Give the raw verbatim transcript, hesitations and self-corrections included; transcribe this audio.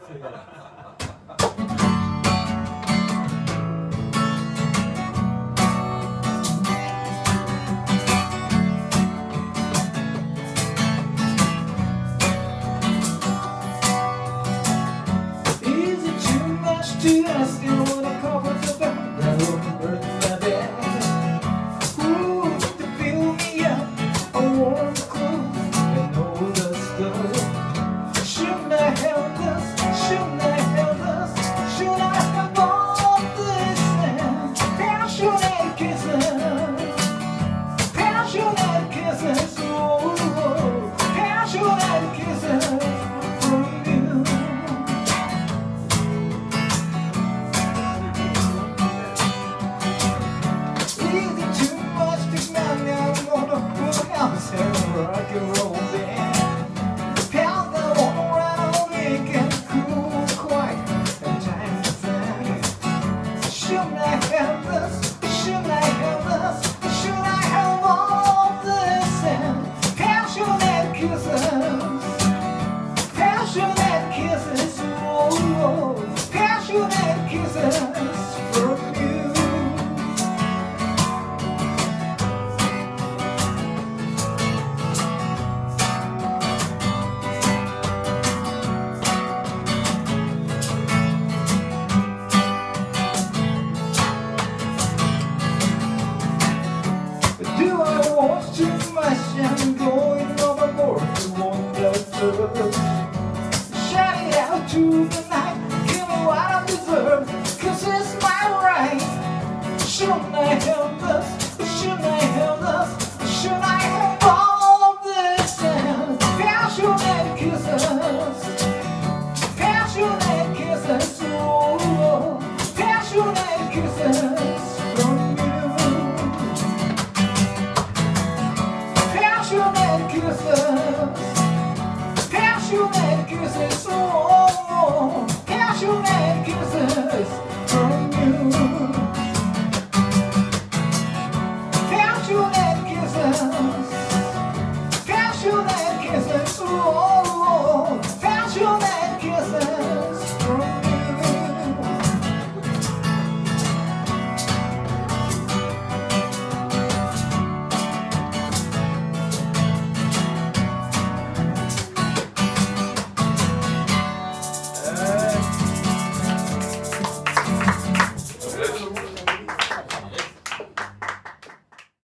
To ask you what I call what's about that open earth in my bed. Ooh, to fill me up a warm clothes and all the stuff. Shouldn't I have this? Shouldn't I have this? Should I have all this and passionate kisses? Passionate kisses, ooh, passionate kisses. Rock and roll band, pound the one around, make it cool, quiet, and time to think. Shouldn't I have this? Shouldn't I have this? Should I have all this? And passionate kisses, passionate kisses, oh, passionate kisses from you. Do I want too much? I'm going overboard to wonder touch. Shout it out to the night, give me what I deserve, cause it's my right. Shouldn't I have this? Shouldn't I have this? Should I have all of this? And passionate kisses, passionate kisses, oh, passionate kisses from you. Passionate kisses, passionate